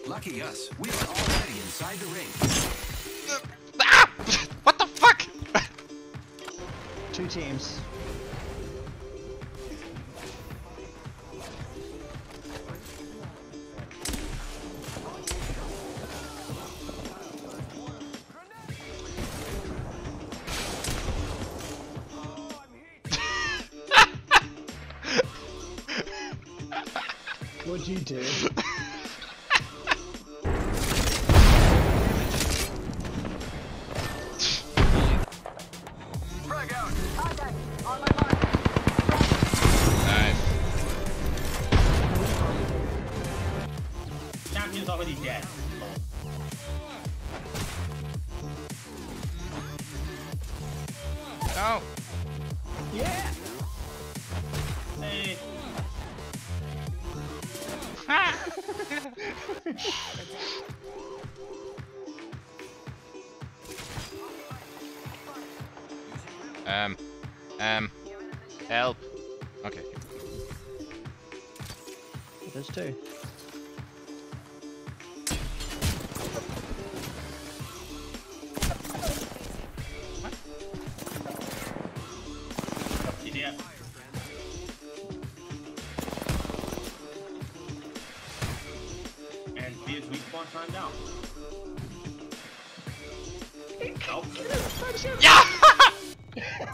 Lucky us, we are already inside the ring. Ah! What the fuck? 2 teams. What'd you do? Frag out. Contact on my mark. Nice. Champion's already dead. No. Yeah! Hey. Help. Okay. There's 2. Idiot. And B is weak spawn time down. Nope. Yeah!